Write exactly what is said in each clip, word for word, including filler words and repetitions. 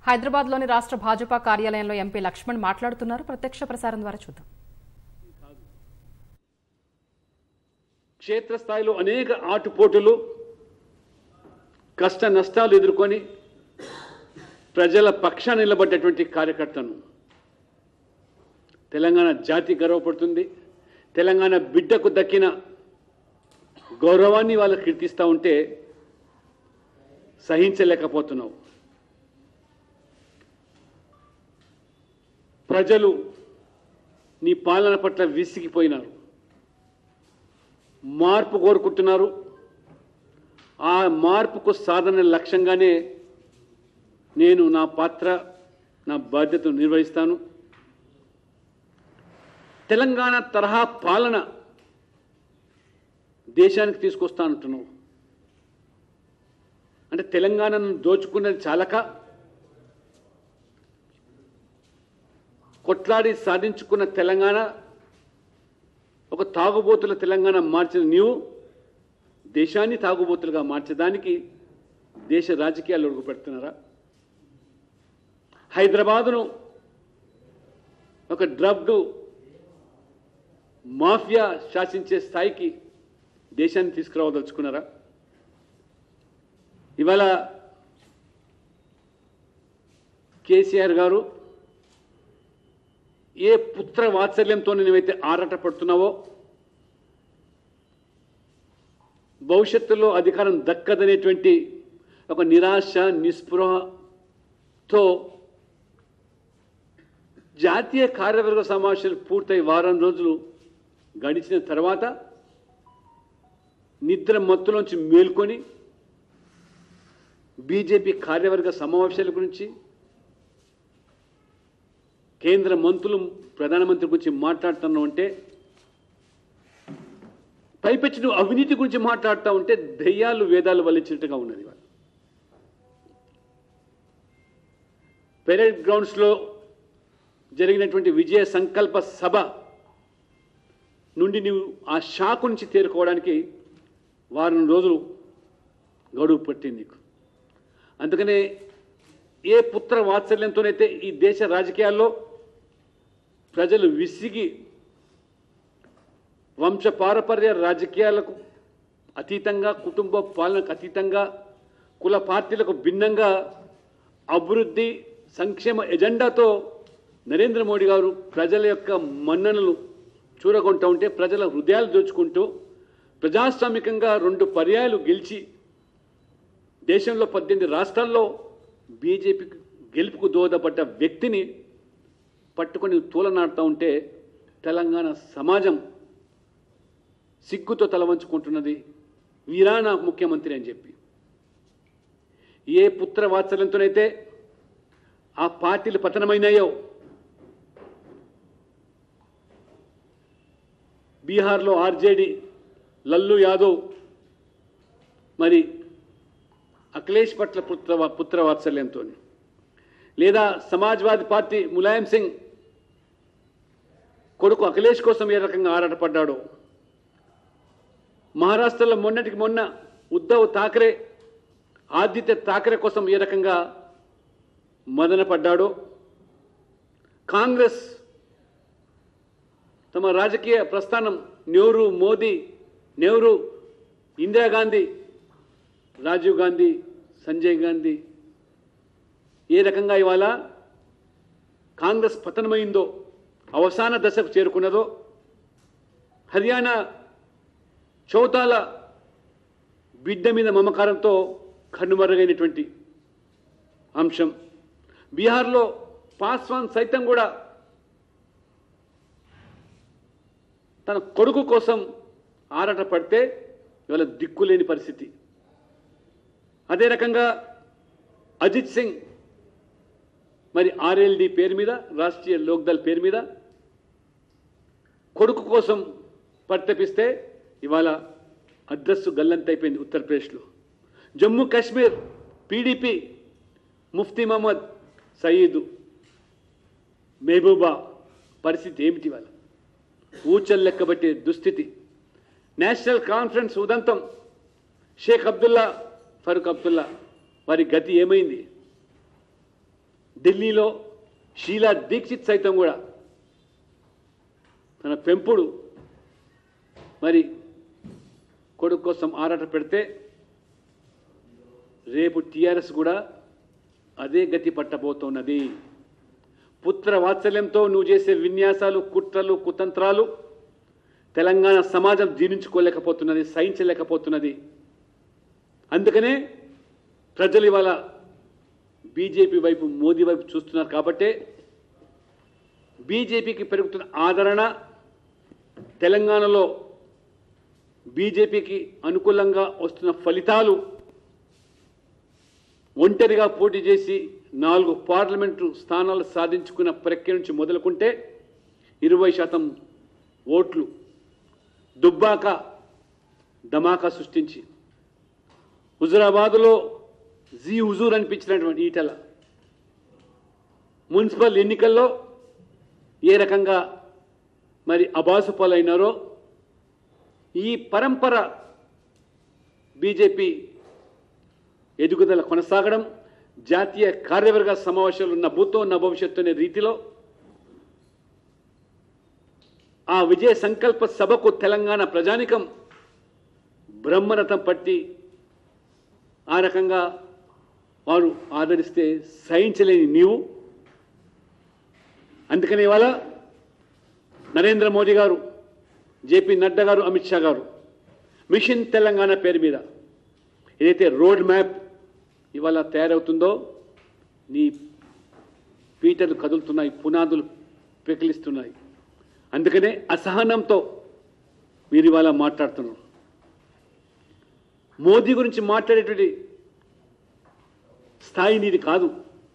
హైదరాబాద్లోని రాష్ట్ర భాజపా కార్యాలయంలో ఎంపీ లక్ష్మణ్ మాట్లాడుతున్నారు. ప్రత్యక్ష ప్రసారం ద్వారా చూద్దాం. క్షేత్రస్థాయిలో అనేక ఆటుపోటులు కష్ట నష్టాలు ఎదుర్కొని ప్రజల పక్షాన నిలబడ్డటువంటి కార్యకర్తను తెలంగాణ జాతి గర్వపడుతుంది. తెలంగాణ బిడ్డకు దక్కిన గౌరవాన్ని వాళ్ళు కీర్తిస్తూ ఉంటే సహించలేకపోతున్నావు. ప్రజలు నీ పాలన పట్ల విసిగిపోయినారు, మార్పు కోరుకుంటున్నారు. ఆ మార్పుకు సాధన లక్ష్యంగానే నేను నా పాత్ర నా బాధ్యతను నిర్వహిస్తాను. తెలంగాణ తరహా పాలన దేశానికి తీసుకొస్తానంటున్నావు. అంటే తెలంగాణను దోచుకున్నది చాలక కొట్లాడి సాధించుకున్న తెలంగాణ ఒక తాగుబోతుల తెలంగాణ మార్చిన నీవు దేశాన్ని తాగుబోతులుగా మార్చడానికి దేశ రాజకీయాలు అడుగు పెడుతున్నారా? హైదరాబాదును ఒక డ్రగ్ మాఫియా శాసించే స్థాయికి దేశాన్ని తీసుకురావదలుచుకున్నారా? ఇవాళ కేసీఆర్ గారు ఏ పుత్ర వాత్సల్యంతో నువ్వైతే ఆరాట పడుతున్నావో, భవిష్యత్తులో అధికారం దక్కదనేటువంటి ఒక నిరాశ నిస్పృహతో జాతీయ కార్యవర్గ సమావేశాలు పూర్తయి వారం రోజులు గడిచిన తర్వాత నిద్ర మత్తులోంచి మేల్కొని బీజేపీ కార్యవర్గ సమావేశాల గురించి, కేంద్ర మంత్రులు ప్రధానమంత్రి గురించి మాట్లాడుతున్నావు అంటే, పైపెచ్చి నువ్వు అవినీతి గురించి మాట్లాడుతూ ఉంటే దెయ్యాలు వేదాలు వల్లించినట్టుగా ఉన్నది. పెరేడ్ గ్రౌండ్స్లో జరిగినటువంటి విజయ సంకల్ప సభ నుండి నువ్వు ఆ షాకు నుంచి తేరుకోవడానికి వారం రోజులు గడువు పట్టింది నీకు. అందుకనే ఏ పుత్ర వాత్సల్యంతోనైతే ఈ దేశ రాజకీయాల్లో ప్రజలు విసిగి వంశ పారపర్య రాజకీయాలకు అతీతంగా, కుటుంబ పాలనకు అతీతంగా, కుల పార్టీలకు భిన్నంగా అభివృద్ధి సంక్షేమ ఎజెండాతో నరేంద్ర మోడీ గారు ప్రజల యొక్క మన్ననలు చూరగొంటూ ఉంటే, ప్రజల హృదయాలు దోచుకుంటూ ప్రజాస్వామికంగా రెండు పర్యాయాలు గెలిచి దేశంలో పద్దెనిమిది రాష్ట్రాల్లో బీజేపీకి గెలుపుకు దోహదపడ్డ వ్యక్తిని పట్టుకొని తూలనాడుతూ ఉంటే తెలంగాణ సమాజం సిగ్గుతో తలవంచుకుంటున్నది. వీరానా ముఖ్యమంత్రి అని చెప్పి ఏ పుత్ర వాత్సల్యంతోనైతే ఆ పార్టీలు పతనమైనాయో, బీహార్లో ఆర్జేడీ లల్లు యాదవ్ మరి అఖిలేష్ పట్ల పుత్ర పుత్ర వాత్సల్యంతో, లేదా సమాజ్వాదీ పార్టీ ములాయం సింగ్ కొడుకు అఖిలేష్ కోసం ఏ రకంగా ఆరాటపడ్డాడో, మహారాష్ట్రలో మొన్నటికి మొన్న ఉద్ధవ్ ఠాక్రే ఆదిత్య ఠాక్రే కోసం ఏ రకంగా మదన పడ్డాడో, కాంగ్రెస్ తమ రాజకీయ ప్రస్థానం నెహ్రూ, మోదీ, నెహ్రూ, ఇందిరాగాంధీ, రాజీవ్ గాంధీ, సంజయ్ గాంధీ ఏ రకంగా ఇవాళ కాంగ్రెస్ పతనమైందో, అవసాన దశకు చేరుకున్నదో, హర్యానా చౌతాల బిడ్డ మీద మమకారంతో కన్నుమరుగైనటువంటి అంశం, బీహార్లో పాస్వాన్ సైతం కూడా తన కొడుకు కోసం ఆరాట పడితే ఇవాళ దిక్కులేని పరిస్థితి. అదే రకంగా అజిత్ సింగ్ మరి ఆర్ఎల్డి పేరు మీద, రాష్ట్రీయ లోక్దళ్ పేరు మీద కొడుకు కోసం పరితపిస్తే ఇవాళ అడ్రస్సు గల్లంతైపోయింది ఉత్తరప్రదేశ్లో. జమ్మూ కాశ్మీర్ పీడీపీ ముఫ్తీ మహమ్మద్ సయీద్ మెహబూబా పరిస్థితి ఏమిటి? వాళ్ళ ఊచలు లెక్కబట్టే దుస్థితి. నేషనల్ కాన్ఫరెన్స్ ఉదంతం షేక్ అబ్దుల్లా, ఫరూక్ అబ్దుల్లా వారి గతి ఏమైంది? ఢిల్లీలో షీలా దీక్షిత్ సైతం కూడా తన పెంపుడు మరి కొడుకు కోసం ఆరాట పెడితే రేపు టీఆర్ఎస్ కూడా అదే గతి పట్టబోతున్నది. పుత్ర వాత్సల్యంతో నువ్వు చేసే విన్యాసాలు, కుట్రలు, కుతంత్రాలు తెలంగాణ సమాజం జీర్ణించుకోలేకపోతున్నది, సహించలేకపోతున్నది. అందుకనే ప్రజలు ఇవాళ బీజేపీ వైపు, మోదీ వైపు చూస్తున్నారు. కాబట్టే బీజేపీకి పెరుగుతున్న ఆదరణ, తెలంగాణలో బీజేపీకి అనుకూలంగా వస్తున్న ఫలితాలు, ఒంటరిగా పోటీ చేసి నాలుగు పార్లమెంటు స్థానాలు సాధించుకున్న ప్రక్రియ నుంచి మొదలుకుంటే ఇరవై శాతం ఓట్లు దుబ్బాక ధమాకా సృష్టించి హుజురాబాదులో జీ హుజూర్ అనిపించినటువంటి ఈటల మున్సిపల్ ఎన్నికల్లో ఏ రకంగా మరి అబాసుపాలైనారో ఈ పరంపర బీజేపీ ఎదుగుదల కొనసాగడం, జాతీయ కార్యవర్గ సమావేశాలు ఉన్న భూతో ఉన్న భవిష్యత్తు అనే రీతిలో ఆ విజయ సంకల్ప సభకు తెలంగాణ ప్రజానికం బ్రహ్మరథం పట్టి ఆ రకంగా వారు ఆదరిస్తే సహించలేని నీవు, అందుకని ఇవాళ నరేంద్ర మోదీ గారు, జేపీ నడ్డా గారు, అమిత్ షా గారు మిషన్ తెలంగాణ పేరు మీద ఏదైతే రోడ్ మ్యాప్ ఇవాళ తయారవుతుందో నీ పీటలు కదులుతున్నాయి, పునాదులు పెకిలిస్తున్నాయి. అందుకనే అసహనంతో మీరు ఇవాళ మాట్లాడుతున్నారు. మోదీ గురించి మాట్లాడేటువంటి స్థాయి నీది కాదు.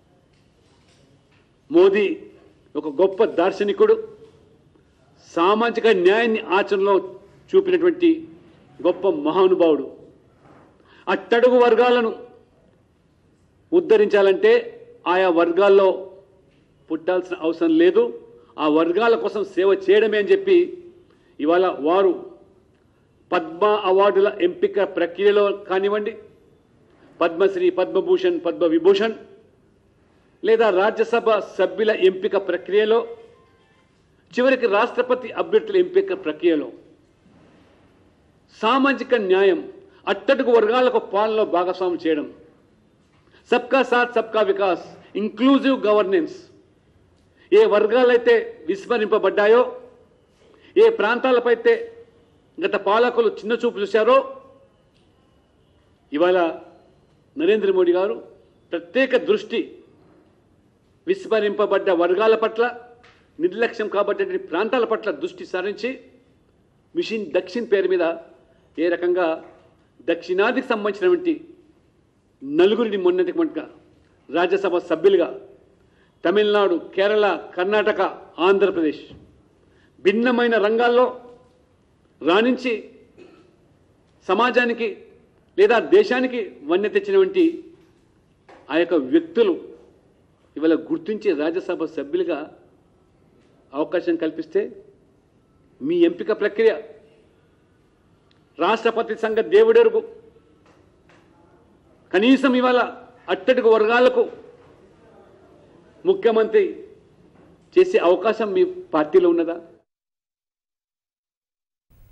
మోదీ ఒక గొప్ప దార్శనికుడు, సామాజిక న్యాయాన్ని ఆచరణలో చూపినటువంటి గొప్ప మహానుభావుడు. అట్టడుగు వర్గాలను ఉద్ధరించాలంటే ఆయా వర్గాల్లో పుట్టాల్సిన అవసరం లేదు, ఆ వర్గాల కోసం సేవ చేయడమే అని చెప్పి ఇవాళ వారు పద్మ అవార్డుల ఎంపిక ప్రక్రియలో కానివ్వండి, పద్మశ్రీ, పద్మభూషణ్, పద్మవిభూషణ్ లేదా రాజ్యసభ సభ్యుల ఎంపిక ప్రక్రియలో, చివరికి రాష్ట్రపతి అభ్యర్థుల ఎంపిక ప్రక్రియలో సామాజిక న్యాయం, అట్టడుగు వర్గాలకు పాలనలో భాగస్వామ్యం చేయడం, సబ్కా సాత్ సబ్కా వికాస్, ఇంక్లూజివ్ గవర్నెన్స్, ఏ వర్గాలైతే విస్మరింపబడ్డాయో, ఏ ప్రాంతాలపైతే గత పాలకులు చిన్న చూపు చూశారో, ఇవాళ నరేంద్ర మోడీ గారు ప్రత్యేక దృష్టి విస్మరింపబడ్డ వర్గాల పట్ల, నిర్లక్ష్యం కాబట్టే ప్రాంతాల పట్ల దృష్టి సారించి మిషన్ దక్షిణ్ పేరు మీద ఏ రకంగా దక్షిణాదికి సంబంధించినటువంటి నలుగురిని మొన్నటి మొన్నగా రాజ్యసభ సభ్యులుగా తమిళనాడు, కేరళ, కర్ణాటక, ఆంధ్రప్రదేశ్ భిన్నమైన రంగాల్లో రాణించి సమాజానికి లేదా దేశానికి వన్నె తెచ్చినటువంటి ఆ యొక్క వ్యక్తులు ఇవాళ గుర్తించి రాజ్యసభ సభ్యులుగా అవకాశం కల్పిస్తే మీ ఎంపిక ప్రక్రియ రాష్ట్రపతి సంఘ దేవుడెరుగు, కనీసం ఇవాళ అట్టడుగు వర్గాలకు ముఖ్యమంత్రి చేసే అవకాశం మీ పార్టీలో ఉన్నదా?